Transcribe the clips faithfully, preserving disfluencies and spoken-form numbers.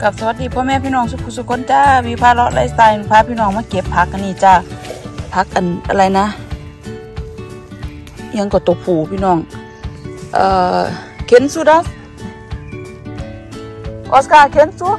กับสวัสดีพ่อแม่พี่น้องสุขสุขคนจ้าวิพาเลาะไลฟ์สไตล์พาพี่น้องมาเก็บผักกันนี่จ้าผักอันอะไรนะยังกับตัวผูพี่น้องเอ่อเข็นซูดัสออสการ์เข็นซู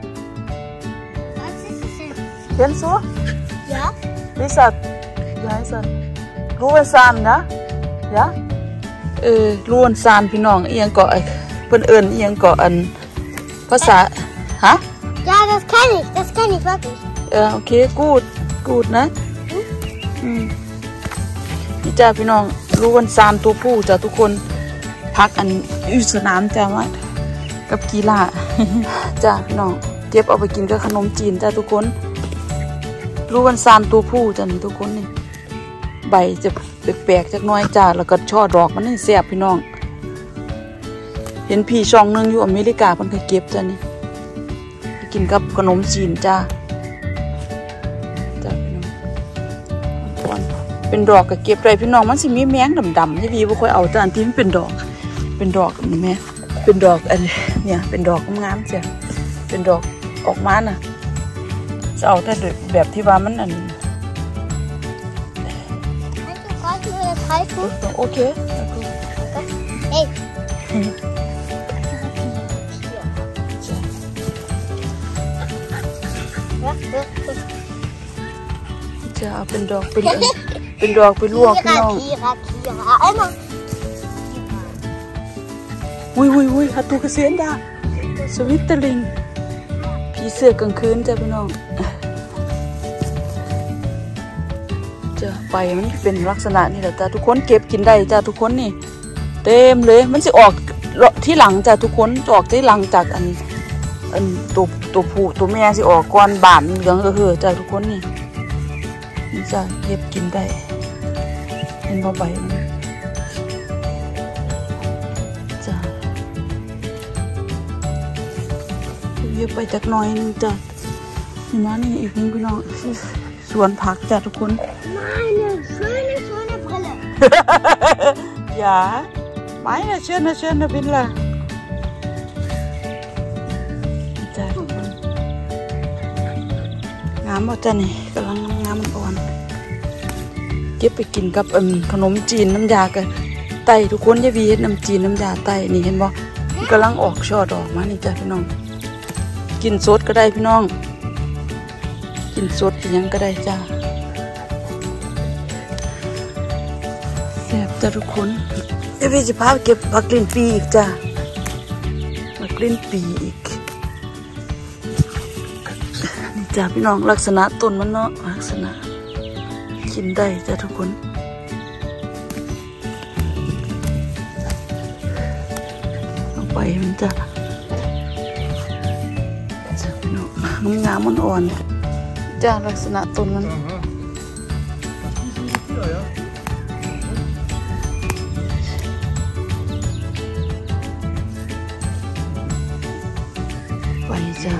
เข็นซู Ja. Lisa, wie heißt das? Ruhensan, ne? Ja? Äh, Ruhensan พี่น้องเอียงเกาะเพิ่นเอิ้นเอียงเกาะอันภาษาฮะ Ja, das kenne ich, das kenne ich wirklich. เออโอเค gut gut นะอืมนี่จ้าพี่น้องRuhensanตัวผู้จ้าทุกคนพักอันอยู่สนามจ้ามากับกีฬา จ้าพี่น้องเก็บเอาไปกินกับขนมจีนจ้าทุกคนRuhensanตัวผู้จ้านี่ทุกคนนี่ใบจะแปลกๆจักน้อยจ้าแล้วก็ช่อดอกมันนี่แซ่บพี่น้องเห็นพี่ช่องนึงอยู่อเมริกาเพิ่นเคยเก็บจ้านี่กินกับขนมจีนจ้าจ้าพี่น้องเป็นดอกก็เก็บได้พี่น้องมันสิมีแมงดำๆที่พี่บ่ค่อยเอาจ้าอันที่มันเป็นดอกเป็นดอกนี่แม่เป็นดอกอันเนี่ยเป็นดอกงามๆจ้ะเป็นดอกออกมาน่ะจะเอาแต่แบบที่ว่ามันอันโอเคเฮ้ยจะเอาเป็นดอกเป็นเป็นดอกไปลวกพี่น้องวุ้ยวุ้ยวุ้ยฮัตตูกเซียนดาสวิตเตอร์ลิงผีเสื้อกลางคืนจ้ะพี่น้องจะไปมันเป็นลักษณะนี่แหละจ้ะทุกคนเก็บกินได้จ้ะทุกคนนี่เต็มเลยมันจะออกที่หลังจ้ะทุกคนจะออกที่หลังจากอันอันตัวตัวผู้ตัวแม่สิออกก่อนบานเหลืองเออจ้ะทุกคนนี่นี่จ้ะเก็บกินได้เห็นบ่ใบมันจ้ะเก็บไปจากน้อยนึงจ้ะนี่มานี่อีกนึงพี่น้องสวนผักจ้ะทุกคน Meine schöne, schöne Brille. Ja, meine schöne, schöne Brille. จ้ะทุกคนงามบ่จ้ะนี่กำลังงามมันอ่อนเก็บไปกินกับขนมจีนน้ำยากันไต่ทุกคนอย่าวีเฮ็ดน้ำจีนน้ำยาไต่นี่เห็นบ่มันกำลังออกช่อดอกมานี่จ้ะพี่น้องกินสดก็ได้พี่น้องกินสดกินยังก็ได้จ้าแซ่บจ้าทุกคนเดี๋ยวพี่จะพาเก็บผักลิ้นปีอีกจ้าผักลิ้นปีอีกนี่จ้าพี่น้องลักษณะต้นมันเนาะลักษณะกินได้จ้าทุกคนลงไปมันจ้าจ้าพี่น้องงามมันอ่อนจ้าลักษณะต้นมันไปจ้า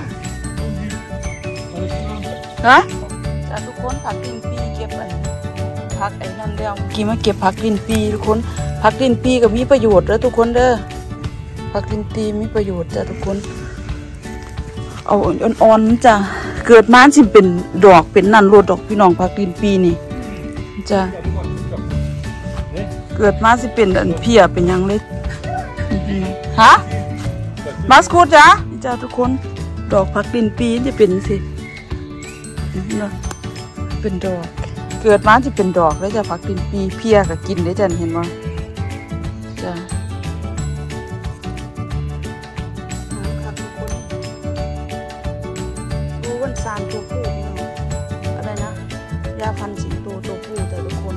ฮะจ้าทุกคนผักลิ้นปีเก็บอันผักไอ้นั่นเดียวกี่มาเก็บผักลิ้นปีทุกคนผักลิ้นปีก็มีประโยชน์แล้วทุกคนเด้อผักลิ้นปีมีประโยชน์จ้าทุกคนเอาอ่อนๆจ้าเกิดมาสิเป็นดอกเป็นนั่นรดดอกพี่น้องผักลิ้นปีนี่จ้าเกิดมาสิเป็นอันเพียเป็นยังเลยฮะมาสกูดจ้าจ้าทุกคนดอกผักลิ้นปีจะเป็นสิเป็นดอกเกิดมาสิเป็นดอกแล้วจ้าผักลิ้นปีเพียก็กินได้จ้าเห็นไหมจ้าซานตัวผู้พี่น้องอะไรนะยาพันสิงโตตัวผู้แต่ทุกคน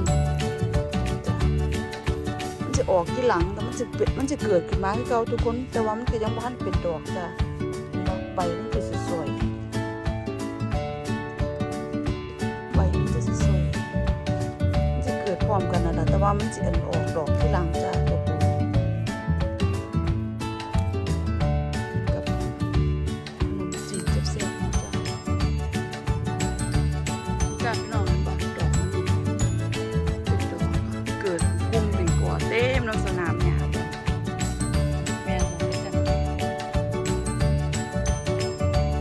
มันจะออกที่หลังแต่มันจะเกิดมันจะเกิดขึ้นมาให้เขาทุกคนแต่ว่ามันคือยังไม่ทันเป็นดอกจ้ะดอกใบมันจะสวยใบมันจะสวยมันจะเกิดพร้อมกันนะแต่ว่ามันจะออกดอกที่หลังจ้ะตัวผู้เต็มลงสนามเนี่ยแม่ผมจะ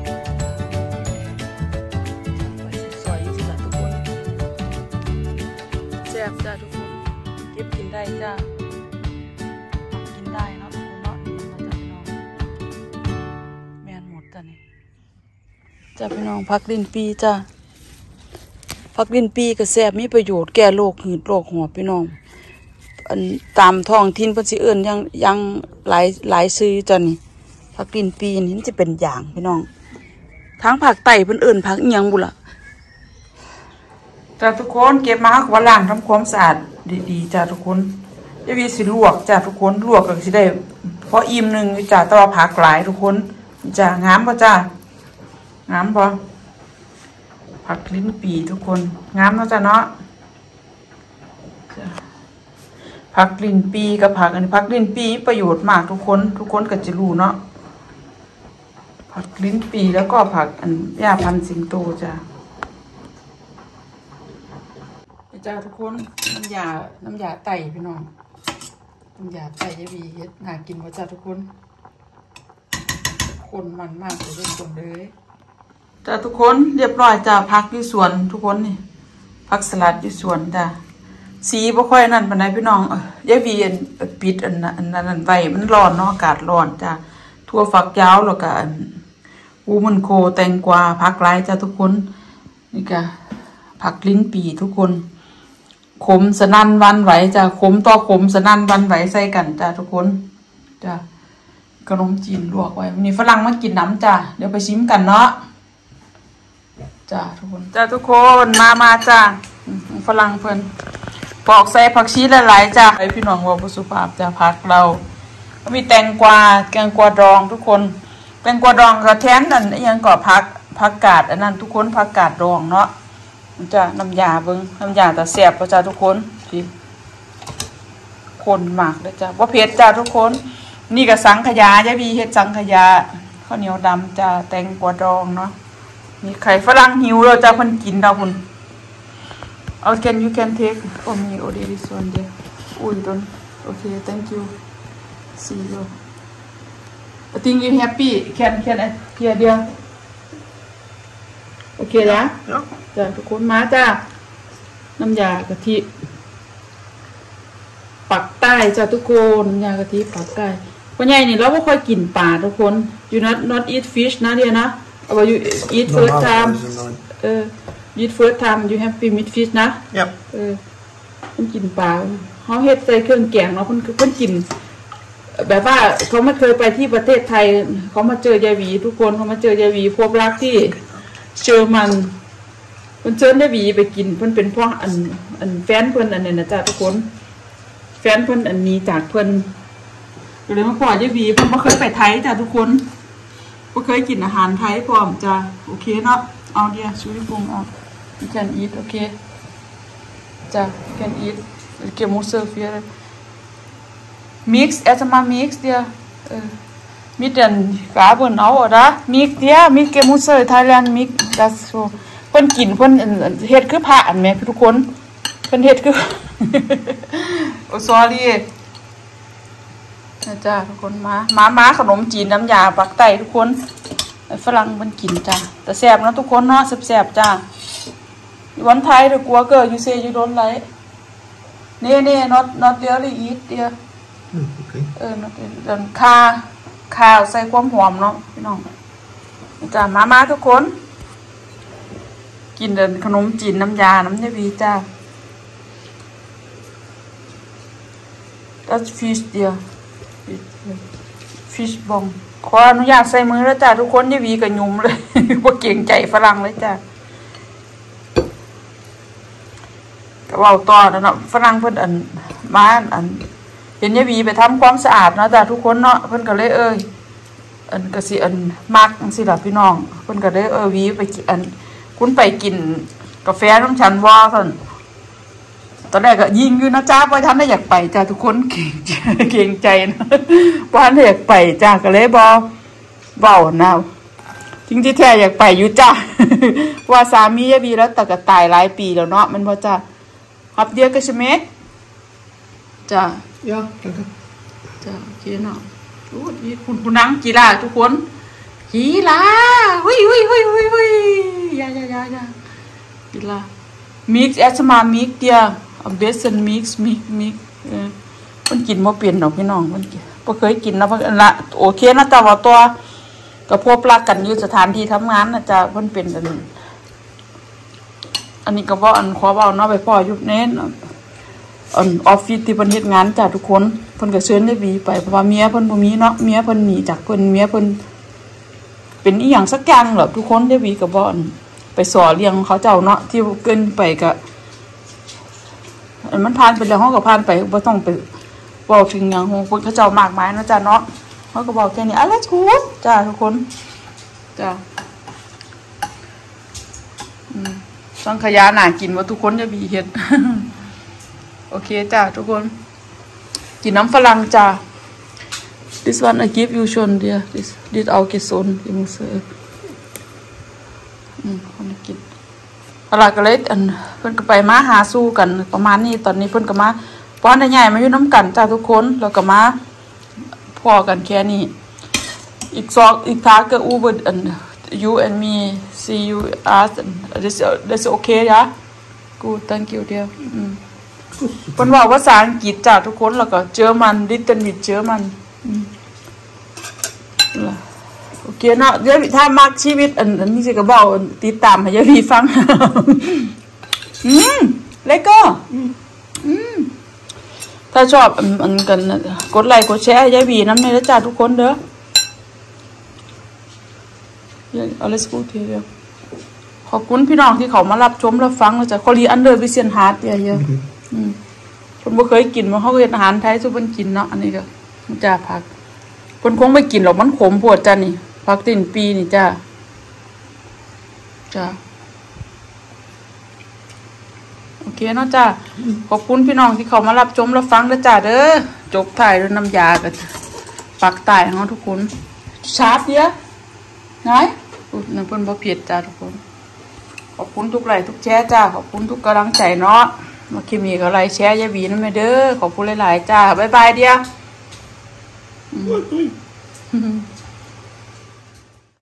บจ้าทุกคนเก็บกินได้จ้ากินได้เนาะทุกคนเนาะนี่มาจากพี่น้องแม่นหมดจ้ะนี่จ้าพี่น้องผักลิ้นปีจ้าผักลิ้นปีก็แซ่บมีประโยชน์แก้โรคหืดโรคหอบพี่น้องอันตามท้องถิ่นเพิ่นสิเอิ้นยังยังหลายหลายชื่อจ้ะนี่ผักลิ้นปีนี่มันจะเป็นอย่างพี่น้องทางภาคใต้เพิ่นเอิ้นผักอีหยังบุล่ะจ้าทุกคนเก็บมาขวาล้างทำความสะอาดดีๆจ้าทุกคนจะมีสิลวกจ้าทุกคนลวกก็สิได้พออิ่มหนึ่งจ้าแต่ว่าผักหลายทุกคนจ้างามป่ะจ้างามป่ะผักลิ้นปีทุกคนงามเนาะจ้าเนาะผักลิ้นปีกับผักอันนี้ผักลิ้นปีประโยชน์มากทุกคนทุกคนก็จะรู้เนาะผักลิ้นปีแล้วก็ผักอันหญ้าพันธุ์สิงโตจ้าจ้าทุกคนน้ำยา น้ำยาไต่พี่น้องน้ำยาไต่ยายบีเฮ็ดน่ากินว่าจ้าทุกคนคนมันมากเลยเล่นตรงเลยจ้าทุกคนเรียบร้อยจ้าพักอยู่สวนทุกคนนี่พักสลัดอยู่สวนจ้าสีบ่ค่อยนั่นปานใดพี่น้องยายบีปิดอันนั้นอันนั้นไว้มันร้อนเนาะอากาศร้อนจ้าทั่วฝักยาวแล้วก็อันอูมันโคแตงกวาพักหลายจ้าทุกคนนี่ก็ผักลิ้นปีทุกคนขมสนั่นวันไหวจ้ะขมต่อขมสนั่นวันไหวใส่กันจ้ะทุกคนจ้ะขนมจีนลวกไว้วันนี้ฝรั่งมากินน้ำจ้ะเดี๋ยวไปชิมกันเนาะจ้ะทุกคนจ้ะทุกคนมามาจ้ะฝรั่งเพิ่นปอกใส่ผักชีหลายๆจ้ะไอพี่น้องว่าผู้สุภาพจ้ะผักเรามีแตงกวาแตงกวาดองทุกคนแตงกวาดองก็แทนนั่นยังก็ผักผักกาดอันนั้นทุกคนผักกาดดองเนาะจ้ะน้ำยาเบิ้งน้ำยาแต่แซ่บป่ะจ้าทุกคนพี่คนมากเลยจ้ะว่าเผ็ดจ้าทุกคนนี่กับสังขยายายบีเฮ็ดสังขยาข้าวเหนียวดำจ้าแตงกวาดองเนาะมีไข่ฝรั่งหิวเราจ้าเพิ่นกินเราคุณเอา can you can take for me or this one there oh you don't okay thank you see you I think you happy can can I here there โอเคแล้วจ้ะทุกคนมาจ้าน้ำยากะทิปักใต้จ้ะทุกคนน้ำยากะทิปักใต้พ่อใหญ่นี่เราไม่ค่อยกินปลาทุกคน you not not eat fish นะเดียนะเอาไว้ you eat first time เออ eat first time you happy with fish นะเออมันกินปลาเขาเฮ็ดใส่เครื่องแกงเนาะเพิ่นเพิ่นกินแบบว่าเขาไม่เคยไปที่ประเทศไทยเขามาเจอยายหวีทุกคนเขามาเจอยายหวีพบรักที่เจอมันเพิ่นเชิญได้บีไปกินเพิ่นเป็นพ่ออันอันแฟนเพิ่นอันนี้นะจ้าทุกคนแฟนเพิ่นอันนี้จากเพิ่นก็เลยมาพ่อยายบีเพิ่นบ่เคยไปไทยจ้าทุกคนบ่เคยกินอาหารไทยพร้อมจ้าโอเคเนาะเอาเดียวช่วยปรุงเอา you can eat โอเคจ้า you can eat เก็บหมูเสิร์ฟเยอะ mix แอสมา mix เดียวเออมีเดินกาเพิ่นเอาอ่ะนะมีเดียมีเกมูเซอร์ไทยแลนด์มีดัสโซเพิ่นกินเพิ่นเฮ็ดคือผ่านแม่ทุกคนเพิ่นเฮ็ดคือโอ้ sorry นะจ้าทุกคนมามามาขนมจีนน้ำยาปักไต้ทุกคนฝรั่งเพิ่นกินจ้าแต่แซ่บนะทุกคนเนาะแซ่บๆจ้าวันไทยเด้อกลัวเกิด you say you don't like นี่ not not really eat เดียวเออ not เดินคาข้าวใส่ความหอมเนาะพี่น้องจ้ามามาทุกคนกินเดินขนมจีนน้ำยาน้ำยาบีจ้า that's fish เดียว fish บองขออนุญาตใส่มือแล้วจ้าทุกคนยาบีกับยุ่มเลยว่าเก่งใจฝรั่งเลยจ้าก็ว่าต่อแล้วเนาะฝรั่งเพิ่นอันมาอันเห็นยายบีไปทำความสะอาดเนาะจ้ะทุกคนเนาะเพิ่นก็เลยเอ้ยอันก็สิอันมักจังซี่ล่ะพี่น้องเพิ่นก็เลยเออวีไปอันคุณไปกินกาแฟน้ำฉันว่าซั่นตอนแรกก็ยิงอยู่นะจ้าบ่ทันได้อยากไปจ้ะทุกคนเก่งเก่งใจนะบ่ทันได้อยากไปจ้าก็เลยบ่เว้านะจริงๆแท้อยากไปอยู่จ้าว่าสามียายบีแล้วแต่ก็ตายหลายปีแล้วเนาะมันบ่จ้าHabt ihr geschmeckt? Ja. Ja, danke. Ja, genau. Gut,คุณคุณนั่งกีฬาทุกคนกีฬาหุยหุยหุยหุยหุยยายายายากีฬา mix erstmal mix dir เบสซันมิกซ์มิกมิกเออมันกินบ่เปลี่ยนดอกพี่น้องมันบ่เคยกินนะเพิ่นละโอเคนะแต่ว่าตัวก็พบรักกันอยู่สถานที่ทำงานนะจ๊ะเพิ่นเป็นอันอันนี้ก็บ่อันขอเว้าเนาะไปพ่ออยู่เน้นอันออฟฟิศที่เพิ่นเฮ็ดงานจ้ะทุกคนเพิ่นก็เชิญได้บีไปเพราะว่าเมียเพิ่นบ่มีเนาะเมียเพิ่นหนีจากเพิ่นเมียเพิ่นเป็นอีหยังสักอย่างเหรอทุกคนได้บีก็บ่อันไปสอนเลี้ยงเขาเจ้าเนาะที่เกินไปก็อันมันผ่านไปแล้วเฮาก็ผ่านไปบ่ต้องไปเว้าถึงหยังของคนเขาเจ้ามากมายนะจ๊ะเนาะเฮาก็บอกแค่นี้อะไรกูจ้าทุกคนจ้าอืมสังขยาน่ากินว่าทุกคนจะบีเฮ็ด โอเคจ้าทุกคนกินน้ำฝรั่งจ้า this one I give you ชนเดีย this this เอาเกสรที่มึงซื้ออืมคนกินอะไรก็เลยอันเพิ่นก็ไปมาหาสู้กันประมาณนี้ตอนนี้เพิ่นก็มาป้อนได้ใหญ่มาอยู่น้ำกันจ้าทุกคนแล้วก็มาพอกันแค่นี้อีกสองอีกทางก็อูเบอร์อัน you and me see you as this this okay ยะ good thank you dear อืมเพิ่นบอกภาษาอังกฤษจ้าทุกคนแล้วก็เจอมันดิจิตอลมิดเจอมันอืมโอเคเนาะเดี๋ยวถ้ามักชีวิตอันอันนี้สิก็บอกติดตามให้ยายพี่ฟังอืมเลโก้อืมถ้าชอบอันกันกดไลค์กดแชร์ให้ยายพี่นำในจ้าทุกคนเด้อalles gut hier ขอบคุณพี่น้องที่เขามารับชมรับฟังแล้วจ้ะคอรีอันเดอร์วิเชียนฮาร์ดเนี่ยเยอะอืมคนบ่เคยกินมันเขาเฮ็ดอาหารไทยซุเพิ่นกินเนาะอันนี้ก็จ้าผักเพิ่นคงไม่กินหรอกมันขมโพดจ้ะนี่ผักตีนปีนี่จ้าจ้าโอเคเนาะจ้าขอบคุณพี่น้องที่เขามารับชมรับฟังแล้วจ้าเด้อจบถ่ายด้วยน้ำยากันปักใต้ของทุกคนชาร์ปเยอะไงอุ๊ยนั่นเพิ่นบ่เผ็ดจ้าทุกคนขอบคุณทุกไลค์ทุกแชร์จ้าขอบคุณทุกกำลังใจเนาะมาคิมีก็ไลค์แชร์ยายบีนำแม่เด้อขอบคุณหลายๆจ้าบ๊ายบายเดียว